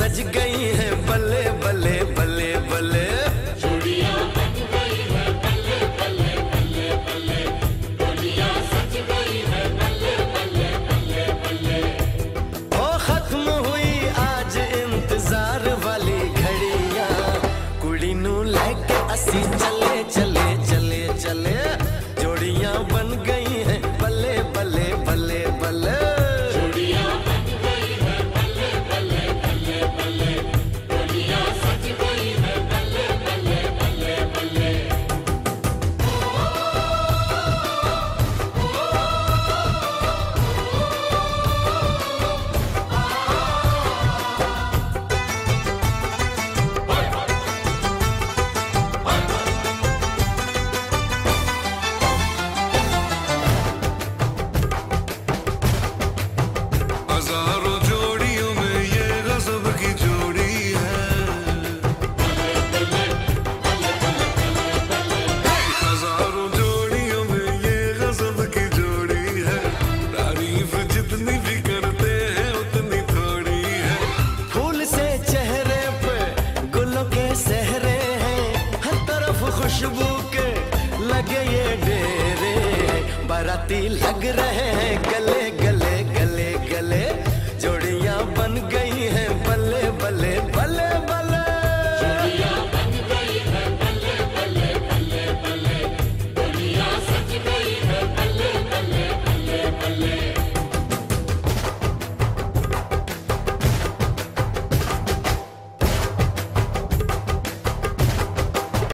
सज गई हैं बल्ले बल्ले बल्ले बल्ले। चूड़ियां बन गई है बल्ले बल्ले बल्ले बल्ले, डोलियां सज गई है बल्ले बल्ले बल्ले बल्ले। ओ खत्म हुई आज इंतजार वाली घड़ियां, कुड़ी नू लेके असी चले चले चले चले। जोड़ियां बन गई हैं बल्ले बल्ले बल्ले बल्ले। चूड़ियां बन गई है बल्ले बल्ले बल्ले बल्ले, डोलियां सज गई है बल्ले बल्ले बल्ले बल्ले। हजारों जोड़ियों में ये गजब की जोड़ी है। हजारों जोड़ियों में ये गजब की जोड़ी है। तारीफ जितनी भी करते हैं उतनी थोड़ी है। फूल से चेहरे पे गुलों के सहरे हैं, हर तरफ खुशबू के लगे ये डेरे। बाराती लग रहे हैं